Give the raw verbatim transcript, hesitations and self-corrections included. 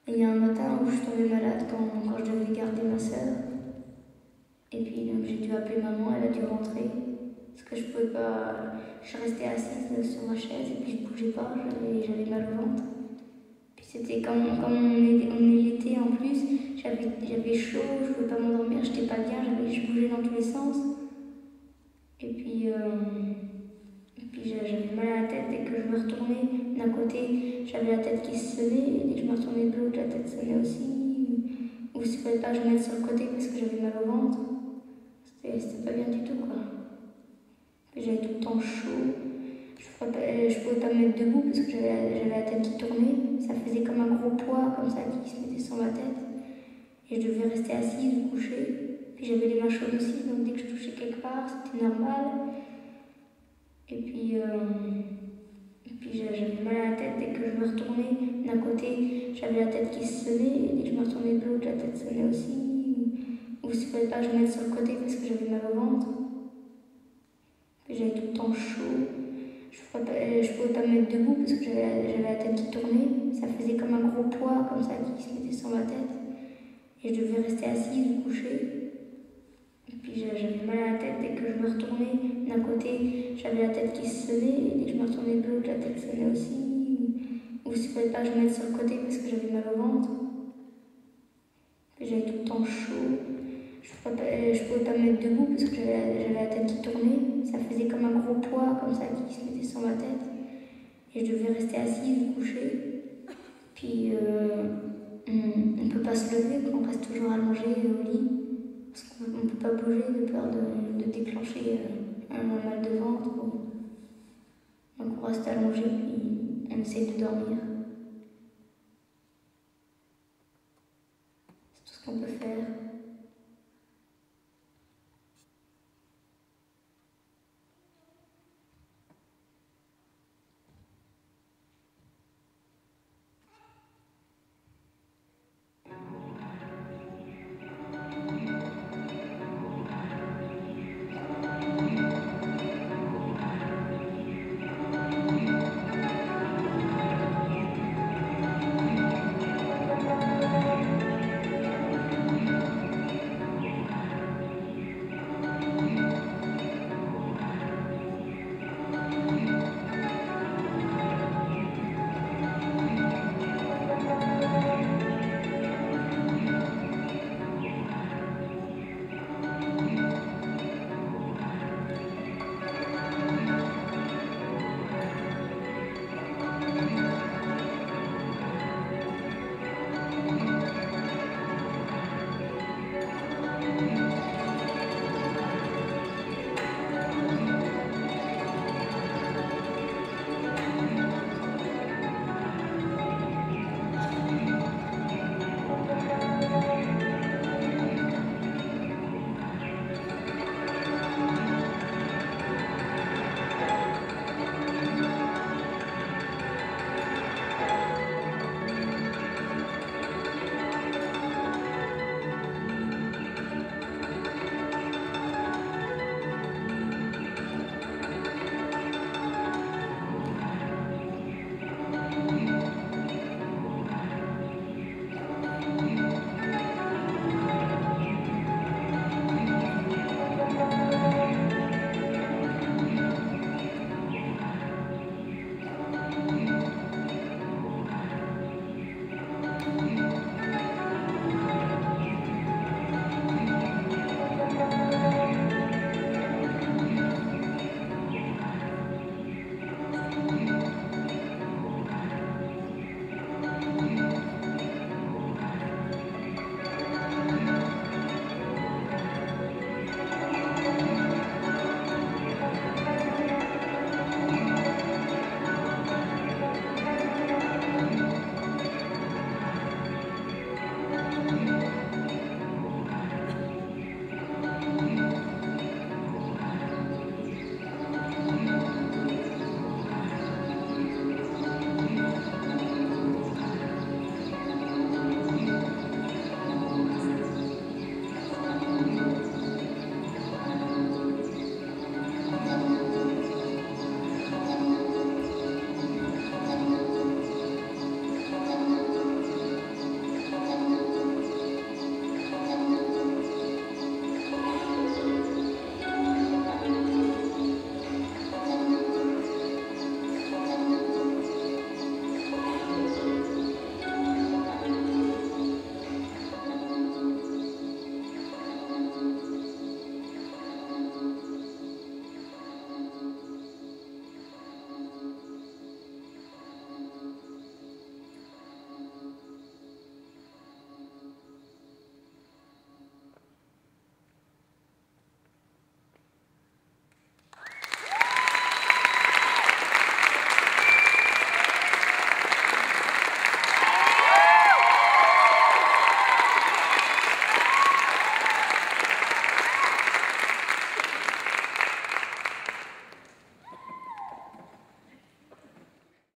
Et il y a un matin où je suis tombée malade quand, quand je devais garder ma soeur. Et puis donc j'ai dû appeler maman, elle a dû rentrer. Parce que je pouvais pas. Je restais assise sur ma chaise et puis je bougeais pas, j'avais, j'avais mal au ventre. Puis c'était comme, comme on est, on est l'été en plus, j'avais, j'avais chaud, je pouvais pas m'endormir, j'étais pas bien, j'avais, je bougeais dans tous les sens. Et puis, euh, et puis j'avais mal à la tête dès que je me retournais. D'un côté, j'avais la tête qui se sonnait, et dès que je me retournais de l'autre, la tête sonnait aussi. Ou il ne fallait pas que je me mette sur le côté parce que j'avais mal au ventre. C'était, c'était pas bien du tout, quoi. J'avais tout le temps chaud. Je ne pouvais, pouvais pas me mettre debout parce que j'avais, j'avais la tête qui tournait. Ça faisait comme un gros poids, comme ça, qui se mettait sur ma tête. Et je devais rester assise ou couchée. Puis j'avais les mains chaudes aussi, donc dès que je touchais quelque part, c'était normal. Et puis, euh, et puis j'avais mal à la tête dès que je me retournais. D'un côté, j'avais la tête qui se sonnait, et dès que je me retournais de l'autre, la tête sonnait aussi. Ou il ne fallait pas que je me mette sur le côté parce que j'avais mal au ventre. J'avais tout le temps chaud. Je ne pouvais, pouvais pas me mettre debout parce que j'avais, j'avais la tête qui tournait. Ça faisait comme un gros poids, comme ça, qui se mettait sur ma tête. Et je devais rester assise ou couchée. Et puis j'avais mal à la tête dès que je me retournais. D'un côté, j'avais la tête qui se sonnait, et dès que je me retournais de l'autre, la tête sonnait aussi. Ou il ne fallait pas que je me mette sur le côté parce que j'avais mal au ventre. J'avais tout le temps chaud. Je ne pouvais, pouvais pas me mettre debout parce que j'avais, j'avais la tête qui tournait. Ça faisait comme un gros poids, comme ça, qui se mettait sur ma tête. Et je devais rester assise ou couchée. Puis euh, on ne peut pas se lever, on reste toujours allongé au lit. Parce qu'on ne peut pas bouger de peur de, de déclencher un mal de ventre. Donc on reste allongé puis on essaie de dormir. C'est tout ce qu'on peut faire.